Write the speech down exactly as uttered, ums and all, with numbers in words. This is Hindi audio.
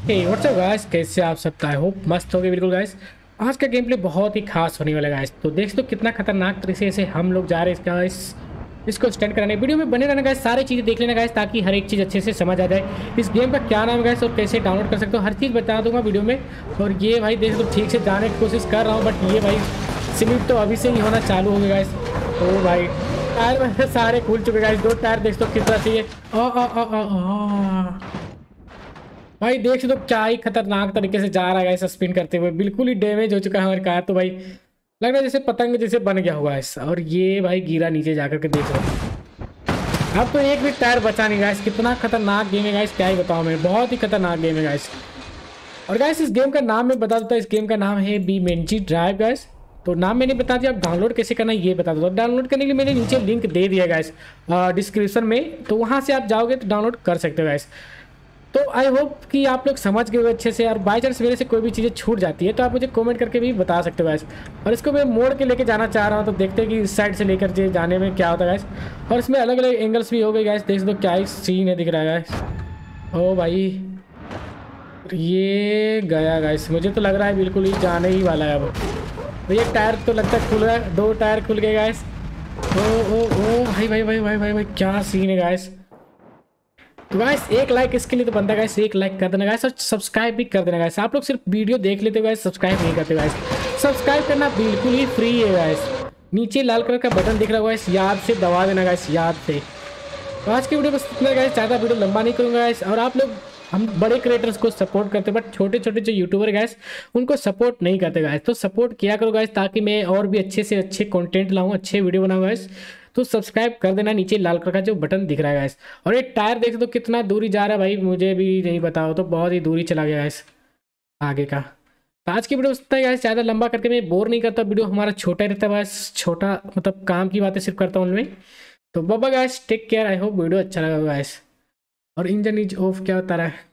हे व्हाट्सअप गाइस, कैसे आप सब? आई होप मस्त हो गए बिल्कुल गाइस। आज का गेम प्ले बहुत ही खास होने वाला है गाइस। तो देख दो कितना खतरनाक तरीके से हम लोग जा रहे हैं गाइस इसको स्टैंड कराने। वीडियो में बने रहना गाइस, सारी चीज़ें देख लेना गाइस ताकि हर एक चीज़ अच्छे से समझ आ जाए। इस गेम का क्या नाम है गाइस और कैसे डाउनलोड कर सकते हो, हर चीज़ बता दूंगा वीडियो में। और ये भाई देख दो, ठीक से जाने की कोशिश कर रहा हूँ, बट ये भाई स्लिप तो अभी से ही होना चालू हो गया गाइस। ओ भाई टायर मेरे सारे खुल चुके गाइस। दो टायर देख दो किस तरह से ये आ, आ, आ, आ, आ। भाई देख दो क्या ही खतरनाक तरीके से जा रहा है स्पिन करते हुए। बिल्कुल ही डैमेज हो चुका है हमारी कार। तो भाई लग रहा है जैसे पतंग जैसे बन गया हुआ है। और ये भाई गिरा नीचे जाकर के, देख लो अब तो एक भी टायर बचा नहीं गाइस। कितना खतरनाक गेम है गाइस, क्या ही बताऊं मैं। बहुत ही खतरनाक गेम है गाइस। और गाइस इस गेम का नाम मैं बता देता हूँ। इस गेम का नाम है बीएमजी ड्राइव गाइस। तो नाम मैंने बता दिया, अब डाउनलोड कैसे करना है ये बता दो। डाउनलोड करने के लिए मैंने नीचे लिंक दे दिया गाइस डिस्क्रिप्शन में, तो वहाँ से आप जाओगे तो डाउनलोड कर सकते हो गाइस। तो आई होप कि आप लोग समझ गए अच्छे से। और बाई चांस मेरे से कोई भी चीज़ें छूट जाती है तो आप मुझे कमेंट करके भी बता सकते हो गाइस। और इसको मैं मोड़ के लेके जाना चाह रहा हूँ, तो देखते हैं कि इस साइड से लेकर जे जाने में क्या होता है गाइस। और इसमें अलग अलग एंगल्स भी हो गए गाइस। देख दो क्या ही सीन है दिख रहा है गाइस। ओ भाई ये गया गाइस, मुझे तो लग रहा है बिल्कुल ही जाने ही वाला है अब। तो ये टायर तो लगता है खुल रहा है, दो टायर खुल गए गाइस। ओ ओ ओ भाई भाई भाई भाई भाई भाई क्या सीन है गाइस। तो गाइस एक लाइक इसके लिए तो बनता है गाइस, एक लाइक कर देना गाइस और सब्सक्राइब भी कर देना गाइस। आप लोग सिर्फ वीडियो देख लेते हो गाइस, सब्सक्राइब नहीं करते गाइस। सब्सक्राइब करना बिल्कुल ही फ्री है गाइस। नीचे लाल कलर का बटन दिख रहा होगा गाइस, याद से दबा देना गाइस, याद से। तो आज की वीडियो बस इतना गाइस, ज़्यादा वीडियो लंबा नहीं करूँगा गाइस। और आप लोग हम बड़े क्रिएटर्स को सपोर्ट करते हैं, बट छोटे छोटे जो यूट्यूबर गाइस उनको सपोर्ट नहीं करते गाइस। तो सपोर्ट किया करो गाइस ताकि मैं और भी अच्छे से अच्छे कंटेंट लाऊं, अच्छे वीडियो बनाऊं गाइस। तो सब्सक्राइब कर देना, नीचे लाल कलर का जो बटन दिख रहा है गाइस। और ये टायर देख दो कितना दूरी जा रहा है भाई, मुझे भी नहीं बताओ, तो बहुत ही दूरी चला गया गाइस आगे का। तो आज की वीडियो इतना ही गाइस, ज़्यादा लंबा करके मैं बोर नहीं करता। वीडियो हमारा छोटा ही रहता है बस, छोटा मतलब काम की बातें सिर्फ करता हूँ उनमें। तो बाबा guys take care, I hope video अच्छा लगा गाइस। और इंजन इज ऑफ क्या बता रहा है।